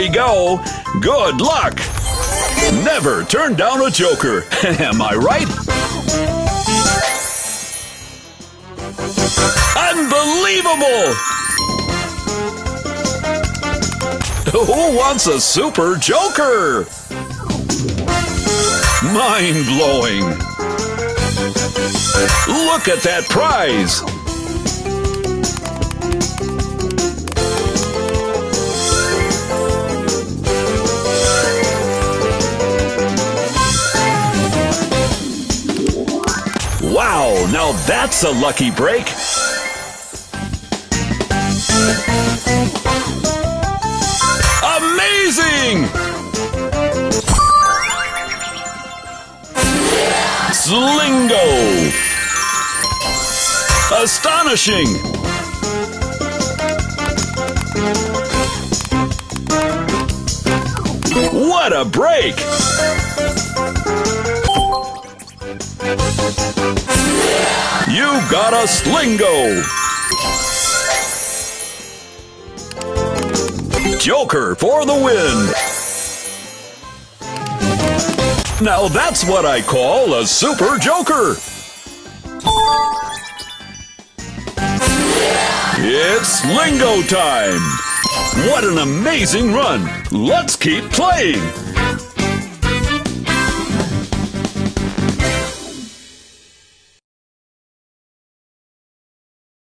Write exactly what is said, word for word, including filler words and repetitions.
go. Good luck. Never turn down a joker. Am I right? Unbelievable! Who wants a super joker? Mind-blowing! Look at that prize! Wow, now that's a lucky break! Amazing! Slingo! Astonishing! What a break! You got a Slingo! Joker for the win! Now that's what I call a super joker! It's Slingo time! What an amazing run! Let's keep playing!